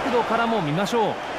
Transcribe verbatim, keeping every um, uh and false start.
角度からも見ましょう。